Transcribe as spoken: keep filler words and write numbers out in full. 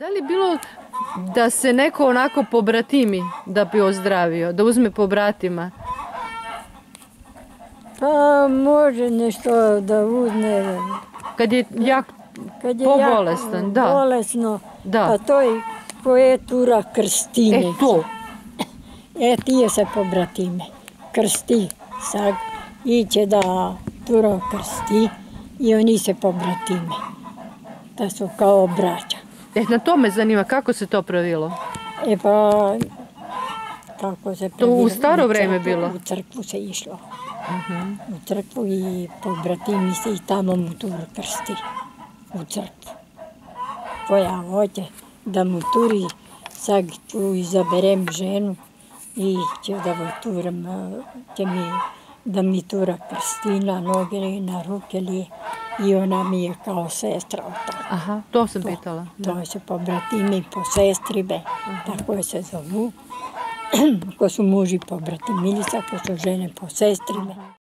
Da li je bilo da se neko onako pobratimi da bi ozdravio, da uzme po bratima? Pa može nešto da uzme. Kad je jak Kad je pobolestan, jako da. bolesno, Da. pa to je koje tura krstine. E to. E tije se pobratime. Krsti. Sad iće da tura krsti i oni se pobratime. Da su kao braća. E, na to me zanima, kako se to pravilo? E pa, kako se To pravilo? u staro vreme crkvu- bilo? U crkvu se išlo. U crkvu i pobratimi se i tamo mu turu krsti. U crkvu. Koja hoće da mu turi, sad tu izaberem ženu i će da mu turam, će mi, da mi tura krsti na noge i na ruke li, i ona mi je kao sestra od toga. Aha, to sam pitala. To se pobratimi po sestribe, tako se zovu. Ko su muži pobratimice, ko su žene po sestribe.